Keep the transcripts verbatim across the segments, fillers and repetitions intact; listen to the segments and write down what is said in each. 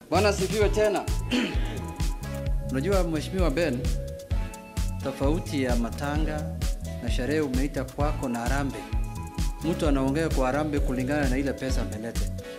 Bwana sifiwe tena. Unajua Mheshimiwa Ben, tofauti ya matanga na sherehe umeita kwako na harambee. Mtu anaongea kwa harambee kulingana na ile pesa ameleta.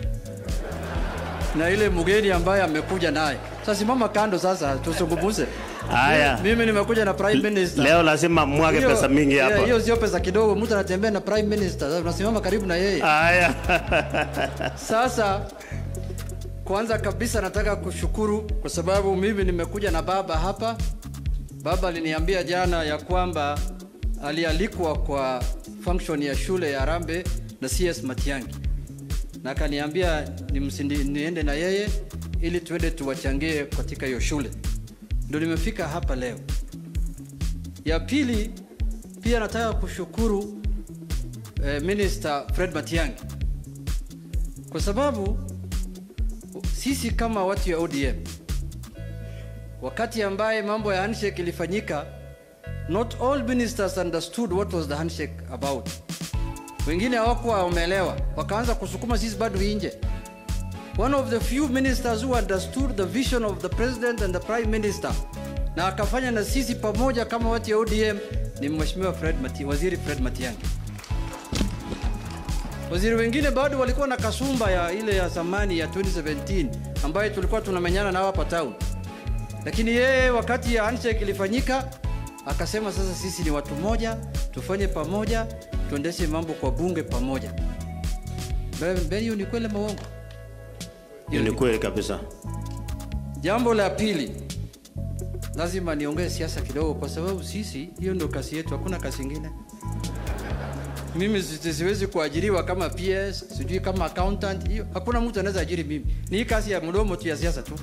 Na ile mgeni ambaye amekuja naye. Sasa simama kando sasa tusungumuze. Haya. Mimi nimekuja na Prime Minister. Leo lazima mwage pesa mingi hapa. Hiyo sio pesa kidogo, mtu anatembea na Prime Minister. Sasa unasimama karibu na yeye. Haya. Sasa kwanza kabisa nataka kushukuru kwa sababu mimi nimekuja na baba hapa. Baba aliniambia jana ya kwamba alialikwa kwa function ya shule ya Harambee na C S Matiang'i. Na akaniambia nimsindi niende na yeye ili tuende tuwachangie katika hiyo shule. Ndio nimefika hapa leo. Ya pili pia nataka kushukuru eh, Minister Fred Matiang'i. Kwa sababu sisi kama watu ya O D M, wakati ambaye mambo ya handshake ilifanyika, not all ministers understood what was the handshake about. Wengine hawakuwa wameelewa, wakaanza kusukuma sisi bado nje. One of the few ministers who understood the vision of the president and the prime minister na akafanya na sisi pamoja kama watu ya O D M ni Mheshimiwa Fred Matiang'i, Waziri Fred Matiang'i. Waziri wengine bado walikuwa na kasumba ya ile ya zamani ya twenty seventeen ambayo tulikuwa tunamenyana nao hapa town. Lakini yeye wakati ya handshake ilifanyika akasema sasa sisi ni watu moja, tufanye pamoja, tuendeshe mambo kwa bunge pamoja. Ben, hiyo ni kweli maongo? Hiyo ni kweli kabisa. Jambo la pili, lazima niongee siasa kidogo kwa sababu sisi hiyo ndio kazi yetu, hakuna kazi nyingine. Mimi siwezi kuajiriwa kama P S, sijui kama accountant, hiyo hakuna mtu anaweza ajiri mimi. Ni kazi ya mdomo tu ya siasa tu.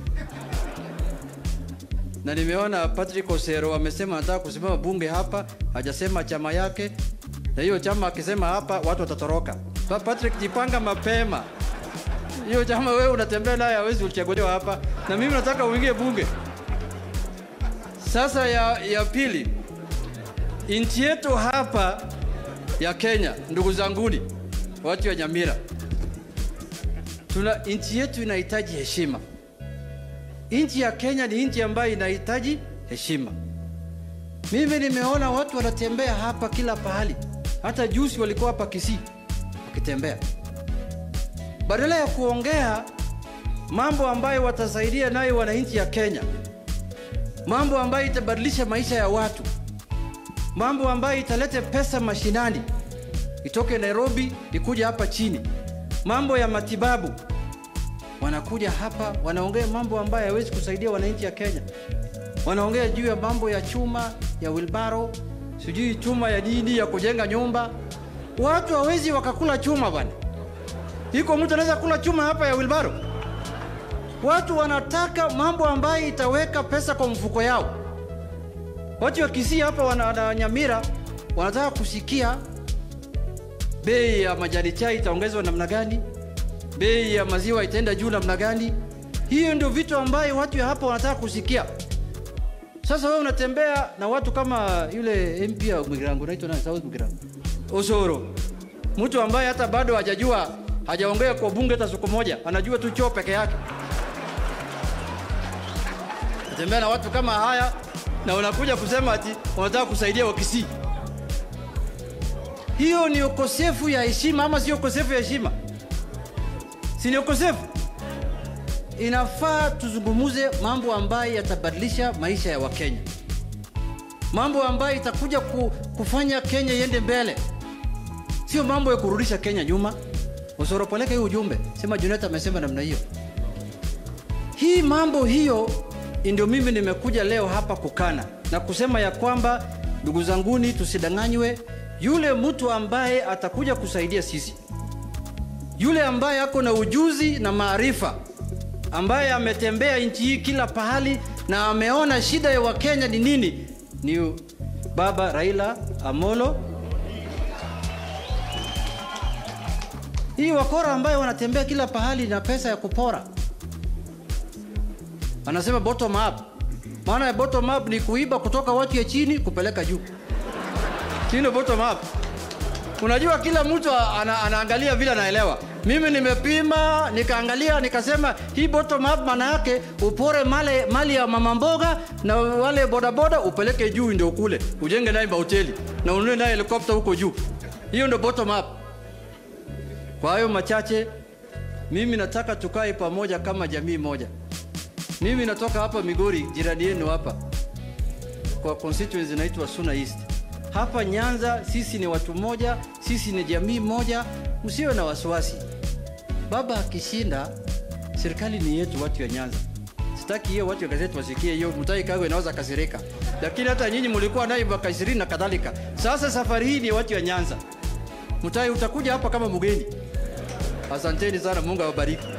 Na nimeona Patrick Osero amesema anataka kusimama bunge hapa, hajasema chama yake. Na hiyo chama akisema hapa watu watatoroka. Patrick, jipanga mapema. Hiyo chama wewe unatembea naye hawezi uchaguliwa hapa. Na mimi nataka uingie bunge. Sasa ya ya pili, nchi yetu hapa ya Kenya, ndugu zanguni, watu wa Nyamira, tuna nchi yetu inahitaji heshima. Nchi ya Kenya ni nchi ambayo inahitaji heshima. Mimi nimeona watu wanatembea hapa kila pahali. Hata juzi walikuwa hapa Kisii wakitembea. Badala ya kuongea mambo ambayo watasaidia nayo wananchi ya Kenya, mambo ambayo itabadilisha maisha ya watu, mambo ambayo italete pesa mashinani, itoke Nairobi ikuja hapa chini, mambo ya matibabu, wanakuja hapa wanaongea mambo ambayo hawezi kusaidia wananchi ya Kenya. Wanaongea juu ya mambo ya chuma ya wilbaro, sijui chuma ya nini ya kujenga nyumba. Watu hawezi wakakula chuma bwana. Iko mtu anaweza kula chuma hapa ya wilbaro? Watu wanataka mambo ambayo itaweka pesa kwa mfuko yao. Watu wa Kisii hapa wana Nyamira wanataka kusikia bei ya majani chai itaongezwa namna gani, bei ya maziwa itaenda juu namna gani. Hiyo ndio vitu ambayo watu ya hapa wanataka kusikia. Sasa wewe unatembea na watu kama yule M P wa Mgirango, naitwa nani, South Mgirango, Osoro, mtu ambaye hata bado hajajua, hajaongea kwa bunge hata siku moja, anajua tu choo peke yake. Unatembea na watu kama haya na unakuja kusema ati unataka kusaidia Wakisii. Hiyo ni ukosefu ya heshima ama sio ukosefu ya heshima? Si ni ukosefu? Inafaa tuzungumuze mambo ambayo yatabadilisha maisha ya Wakenya. Mambo ambayo itakuja ku, kufanya Kenya iende mbele. Sio mambo ya kurudisha Kenya nyuma. Usoropoleka hiyo ujumbe. Sema Juneta amesema namna hiyo. Hii mambo hiyo ndio mimi nimekuja leo hapa kukana na kusema ya kwamba ndugu zanguni, tusidanganywe. Yule mtu ambaye atakuja kusaidia sisi, yule ambaye ako na ujuzi na maarifa, ambaye ametembea nchi hii kila pahali na ameona shida ya Wakenya ni nini, ni Baba Raila Amolo. Hii wakora ambaye wanatembea kila pahali na pesa ya kupora, anasema bottom up. Maana ya bottom up ni kuiba kutoka watu ya chini kupeleka juu. Sio bottom up. Unajua kila mtu ana, anaangalia vile anaelewa. Mimi nimepima, nikaangalia, nikasema hii bottom up maana yake upore mali, mali ya mama mboga na wale boda boda upeleke juu ndio kule. Ujenge naye hoteli na ununue naye helicopter huko juu. Hiyo ndio bottom up. Kwa hayo machache, mimi nataka tukae pamoja kama jamii moja. Mimi natoka hapa Migori, jirani yenu hapa. Kwa constituency inaitwa Suna East. Hapa Nyanza sisi ni watu moja, sisi ni jamii moja, msiwe na wasiwasi. Baba akishinda, serikali ni yetu watu wa Nyanza. Sitaki hiyo watu wa gazeti wasikie hiyo Mutahi Kagwe inaweza kasirika. Lakini hata nyinyi mlikuwa naye mwaka ishirini na kadhalika. Sasa safari hii ni watu wa Nyanza. Mutahi utakuja hapa kama mgeni. Asanteni sana, Mungu awabariki.